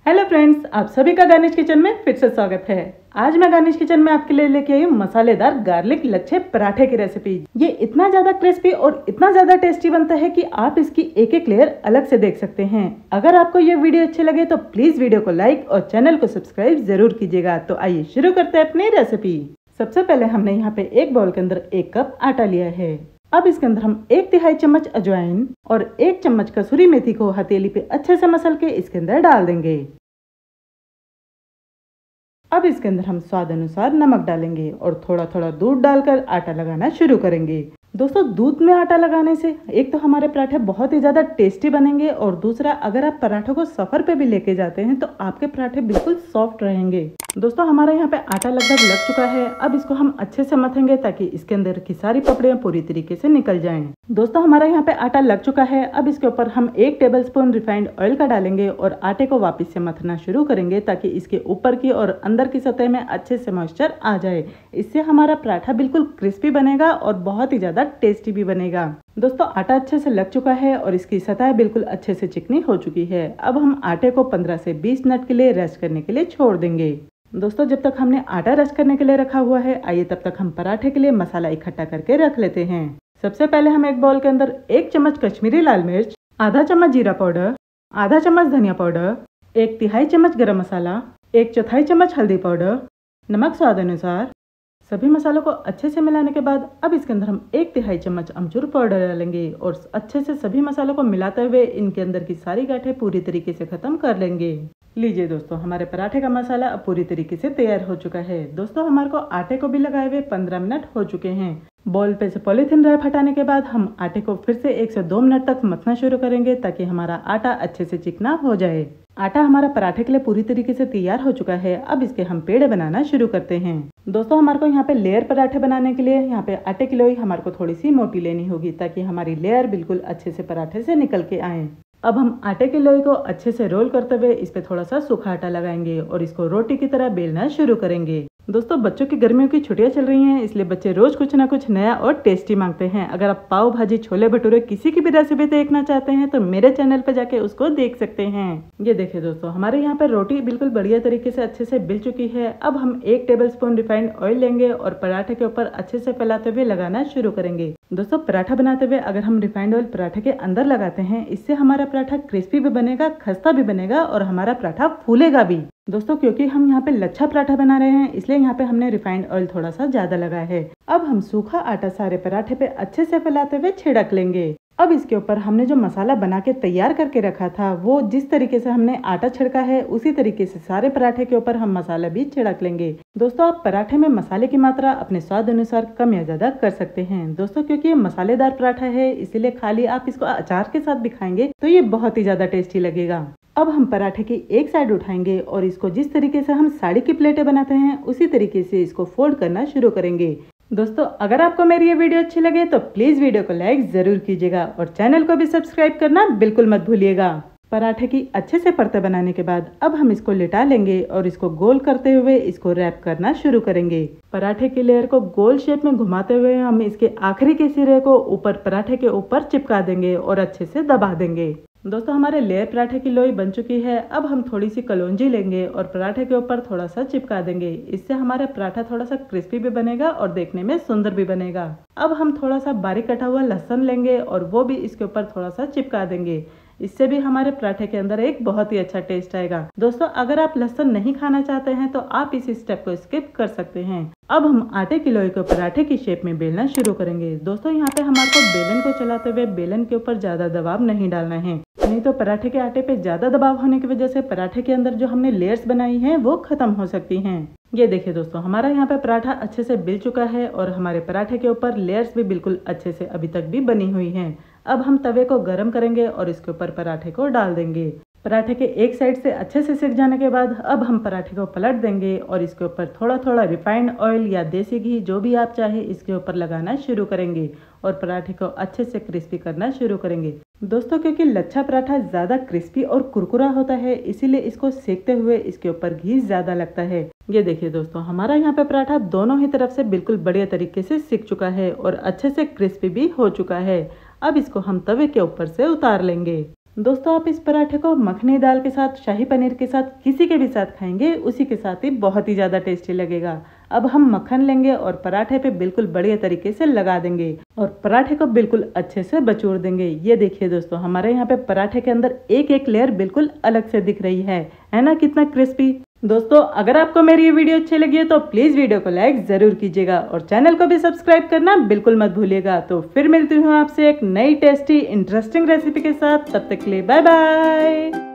Hello friends, आप सभी का गार्निश किचन में फिर से स्वागत है। आज मैं गार्निश किचन में आपके लिए लेके आई हूँ मसालेदार गार्लिक लच्छे पराठे की रेसिपी। ये इतना ज्यादा क्रिस्पी और इतना ज्यादा टेस्टी बनता है कि आप इसकी एक एक लेयर अलग से देख सकते हैं। अगर आपको ये वीडियो अच्छे लगे तो प्लीज वीडियो को लाइक और चैनल को सब्सक्राइब जरूर कीजिएगा। तो आइए शुरू करते हैं अपनी रेसिपी। सबसे पहले हमने यहाँ पे एक बाउल के अंदर 1 कप आटा लिया है। अब इसके अंदर हम 1/3 चम्मच अजवाइन और 1 चम्मच कसूरी मेथी को हथेली पे अच्छे से मसल के इसके अंदर डाल देंगे। अब इसके अंदर हम स्वाद अनुसार नमक डालेंगे और थोड़ा थोड़ा दूध डालकर आटा लगाना शुरू करेंगे। दोस्तों, दूध में आटा लगाने से एक तो हमारे पराठे बहुत ही ज्यादा टेस्टी बनेंगे और दूसरा, अगर आप पराठों को सफर पे भी लेके जाते हैं तो आपके पराठे बिल्कुल सॉफ्ट रहेंगे। दोस्तों, हमारा यहाँ पे आटा लगभग लग चुका है। अब इसको हम अच्छे से मथेंगे ताकि इसके अंदर की सारी पपड़ियाँ पूरी तरीके से निकल जाएं। दोस्तों, हमारा यहाँ पे आटा लग चुका है। अब इसके ऊपर हम 1 टेबलस्पून रिफाइंड ऑयल का डालेंगे और आटे को वापस से मथना शुरू करेंगे ताकि इसके ऊपर की और अंदर की सतह में अच्छे से मॉइस्चर आ जाए। इससे हमारा पराठा बिल्कुल क्रिस्पी बनेगा और बहुत ही ज्यादा टेस्टी भी बनेगा। दोस्तों, आटा अच्छे से लग चुका है और इसकी सतह बिल्कुल अच्छे से चिकनी हो चुकी है। अब हम आटे को 15 से 20 मिनट के लिए रेस्ट करने के लिए छोड़ देंगे। दोस्तों, जब तक हमने आटा रेस्ट करने के लिए रखा हुआ है, आइए तब तक हम पराठे के लिए मसाला इकट्ठा करके रख लेते हैं। सबसे पहले हम एक बाउल के अंदर 1 चम्मच कश्मीरी लाल मिर्च, आधा चम्मच जीरा पाउडर, आधा चम्मच धनिया पाउडर, 1/3 चम्मच गरम मसाला, 1/4 चम्मच हल्दी पाउडर, नमक स्वाद अनुसार, सभी मसालों को अच्छे से मिलाने के बाद अब इसके अंदर हम 1/3 चम्मच अमचूर पाउडर डालेंगे और अच्छे से सभी मसालों को मिलाते हुए इनके अंदर की सारी गांठें पूरी तरीके से खत्म कर लेंगे। लीजिए दोस्तों, हमारे पराठे का मसाला अब पूरी तरीके से तैयार हो चुका है। दोस्तों, हमारे को आटे को भी लगाए हुए 15 मिनट हो चुके हैं। बॉल पे से पॉलीथिन रैप हटाने के बाद हम आटे को फिर से 1 से 2 मिनट तक मथना शुरू करेंगे ताकि हमारा आटा अच्छे से चिकना हो जाए। आटा हमारा पराठे के लिए पूरी तरीके से तैयार हो चुका है। अब इसके हम पेड़े बनाना शुरू करते हैं। दोस्तों, हमारे को यहाँ पे लेयर पराठे बनाने के लिए यहाँ पे आटे की लोई हमारे को थोड़ी सी मोटी लेनी होगी ताकि हमारी लेयर बिल्कुल अच्छे से पराठे से निकल के आए। अब हम आटे की लोई को अच्छे से रोल करते हुए इस पे थोड़ा सा सूखा आटा लगाएंगे और इसको रोटी की तरह बेलना शुरू करेंगे। दोस्तों, बच्चों की गर्मियों की छुट्टियां चल रही हैं, इसलिए बच्चे रोज कुछ ना कुछ नया और टेस्टी मांगते हैं। अगर आप पाव भाजी, छोले भटूरे किसी की भी रेसिपी देखना चाहते हैं तो मेरे चैनल पे जाके उसको देख सकते हैं। ये देखिए दोस्तों, हमारे यहाँ पे रोटी बिल्कुल बढ़िया तरीके से अच्छे से बिल चुकी है। अब हम 1 टेबलस्पून रिफाइंड ऑयल लेंगे और पराठे के ऊपर अच्छे से फैलाते हुए लगाना शुरू करेंगे। दोस्तों, पराठा बनाते हुए अगर हम रिफाइंड ऑयल पराठे के अंदर लगाते हैं, इससे हमारा पराठा क्रिस्पी भी बनेगा, खस्ता भी बनेगा और हमारा पराठा फूलेगा भी। दोस्तों, क्योंकि हम यहाँ पे लच्छा पराठा बना रहे हैं, इसलिए यहाँ पे हमने रिफाइंड ऑयल थोड़ा सा ज्यादा लगाया है। अब हम सूखा आटा सारे पराठे पे अच्छे से फैलाते हुए छिड़क लेंगे। अब इसके ऊपर हमने जो मसाला बना के तैयार करके रखा था, वो जिस तरीके से हमने आटा छिड़का है उसी तरीके से सारे पराठे के ऊपर हम मसाला भी छिड़क लेंगे। दोस्तों, आप पराठे में मसाले की मात्रा अपने स्वाद अनुसार कम या ज्यादा कर सकते हैं। दोस्तों, क्योंकि ये मसालेदार पराठा है, इसीलिए खाली आप इसको अचार के साथ भी खाएंगे तो ये बहुत ही ज्यादा टेस्टी लगेगा। अब हम पराठे की एक साइड उठाएंगे और इसको जिस तरीके से हम साड़ी की प्लेटें बनाते हैं उसी तरीके से इसको फोल्ड करना शुरू करेंगे। दोस्तों, अगर आपको मेरी ये वीडियो अच्छी लगे तो प्लीज वीडियो को लाइक जरूर कीजिएगा और चैनल को भी सब्सक्राइब करना बिल्कुल मत भूलिएगा। पराठे की अच्छे से परतें बनाने के बाद अब हम इसको लिटा लेंगे और इसको गोल करते हुए इसको रैप करना शुरू करेंगे। पराठे की लेयर को गोल शेप में घुमाते हुए हम इसके आखिरी के सिरे को ऊपर पराठे के ऊपर चिपका देंगे और अच्छे से दबा देंगे। दोस्तों, हमारे लेयर पराठे की लोई बन चुकी है। अब हम थोड़ी सी कलौंजी लेंगे और पराठे के ऊपर थोड़ा सा चिपका देंगे। इससे हमारा पराठा थोड़ा सा क्रिस्पी भी बनेगा और देखने में सुंदर भी बनेगा। अब हम थोड़ा सा बारीक कटा हुआ लहसुन लेंगे और वो भी इसके ऊपर थोड़ा सा चिपका देंगे। इससे भी हमारे पराठे के अंदर एक बहुत ही अच्छा टेस्ट आएगा। दोस्तों, अगर आप लहसुन नहीं खाना चाहते हैं तो आप इस स्टेप को स्किप कर सकते हैं। अब हम आटे की लोई को पराठे की शेप में बेलना शुरू करेंगे। दोस्तों, यहाँ पे हमारे को बेलन को चलाते हुए बेलन के ऊपर ज्यादा दबाव नहीं डालना है, नहीं तो पराठे के आटे पे ज्यादा दबाव होने की वजह से पराठे के अंदर जो हमने लेयर्स बनाई हैं वो खत्म हो सकती हैं। ये देखिए दोस्तों, हमारा यहाँ पे पराठा अच्छे से बिल चुका है और हमारे पराठे के ऊपर लेयर्स भी बिल्कुल अच्छे से अभी तक भी बनी हुई हैं। अब हम तवे को गर्म करेंगे और इसके ऊपर पराठे को डाल देंगे। पराठे के एक साइड से अच्छे से सिक जाने के बाद अब हम पराठे को पलट देंगे और इसके ऊपर थोड़ा थोड़ा रिफाइंड ऑयल या देसी घी, जो भी आप चाहे, इसके ऊपर लगाना शुरू करेंगे और पराठे को अच्छे से क्रिस्पी करना शुरू करेंगे। दोस्तों, क्योंकि लच्छा पराठा ज्यादा क्रिस्पी और कुरकुरा होता है, इसीलिए इसको सेकते हुए इसके ऊपर घी ज्यादा लगता है। ये देखिए दोस्तों, हमारा यहाँ पे पराठा दोनों ही तरफ से बिल्कुल बढ़िया तरीके से सिक चुका है और अच्छे से क्रिस्पी भी हो चुका है। अब इसको हम तवे के ऊपर से उतार लेंगे। दोस्तों आप इस पराठे को मखनी दाल के साथ, शाही पनीर के साथ, किसी के भी साथ खाएंगे उसी के साथ ही बहुत ही ज़्यादा टेस्टी लगेगा। अब हम मक्खन लेंगे और पराठे पे बिल्कुल बढ़िया तरीके से लगा देंगे और पराठे को बिल्कुल अच्छे से बचूर देंगे। ये देखिए दोस्तों, हमारे यहाँ पे पराठे के अंदर एक एक लेयर बिल्कुल अलग से दिख रही है ना, कितना क्रिस्पी। दोस्तों अगर आपको मेरी ये वीडियो अच्छी लगी है तो प्लीज वीडियो को लाइक जरूर कीजिएगा और चैनल को भी सब्सक्राइब करना बिल्कुल मत भूलिएगा। तो फिर मिलती हूँ आपसे एक नई टेस्टी इंटरेस्टिंग रेसिपी के साथ, तब तक के लिए बाय बाय।